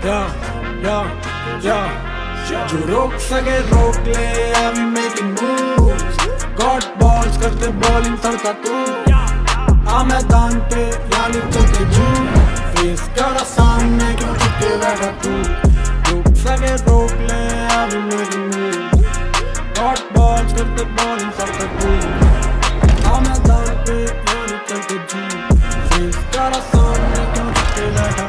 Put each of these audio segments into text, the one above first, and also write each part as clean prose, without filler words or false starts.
या या या जो रोक सके रोक ले, I'm making moves, got balls करते bowling तड़का तू, आ मैदान पे यानी चलते झूम, फेस करा सामने क्यों चुपके बैठा तू, रोक सके रोक ले, I'm making moves, got balls करते bowling तड़का तू, आ मैदान पे यानी चलते झूम, फेस करा सामने क्यों चुपके बैठा।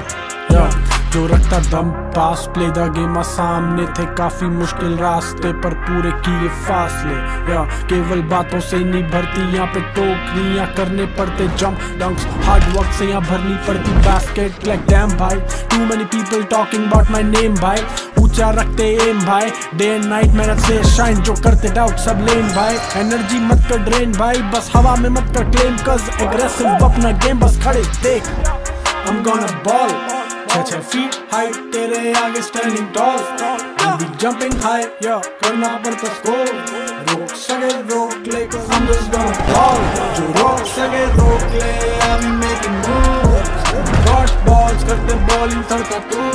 जो रखता दम पास प्ले द गेम, सामने थे काफी मुश्किल रास्ते पर पूरे किए फासले, या केवल बातों से नहीं भरती यहाँ पे टोकरियां करने पड़ते जंप डंक्स, हार्ड वर्क से यहाँ भरनी पड़ती बास्केट लाइक डैम भाई, too many people talking about my name भाई, ऊंचा रखते एम भाई, डे एंड नाइट मेहनत से शाइन, जो करते डाउट सब लेन भाई, एनर्जी मत कर ड्रेन भाई, बस हवा में मत कर क्लेम, कज एग्रेसिव अपना गेम बस खड़े देख, I'm gonna ball 6 feet height तेरे आगे standing tall, I'll be jumping high, yeah, करना पड़ता score, रोक सके रोक ले, cause I'm just gonna ball, जो रोक सके रोक ले, I'm making moves, got balls करते bowling तड़का तू,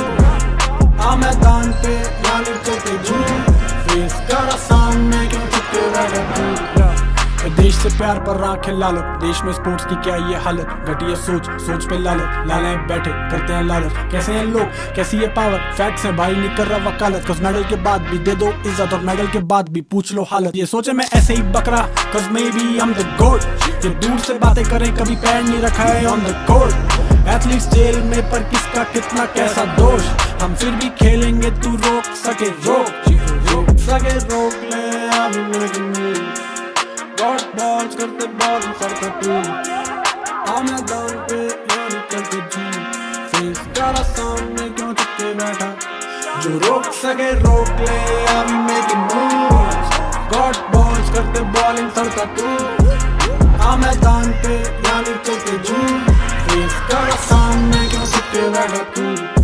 आ मैदान पे यानी चलते झूम, फेस करा सामने क्यों चुपके बैठा तू। देश से प्यार पर आंखें लालच, देश में स्पोर्ट्स की क्या ये हालत, घटिया सोच सोच पे लालच, लालें बैठे करते हैं लालच, कैसे हैं लोग कैसी ये पावर, फैक्ट्स है भाई नहीं कर रहा वकालत, कस मेडल के बाद भी दे दो इज्जत और मेडल के बाद भी पूछ लो हालत, ये सोचे मैं ऐसे ही बकरा cause maybe I'm the GOAT, ये दूर से बातें करें कभी पैर नहीं रखा है on the court, athletes jail में पर किसका कितना कैसा दोष, हम फिर भी खेलेंगे तू रोक सके रोक सके रोक ले, I'm making moves, got balls करते bowling तड़का तू, आ मैदान पे यानी चलते झूम, फेस करा सामने क्यों चुपके बैठा, जो रोक सके रोक ले, I'm making moves, got balls करते bowling तड़का तू, आ मैदान पे यानी चलते झूम, फेस करा सामने क्यों चुपके बैठा तू।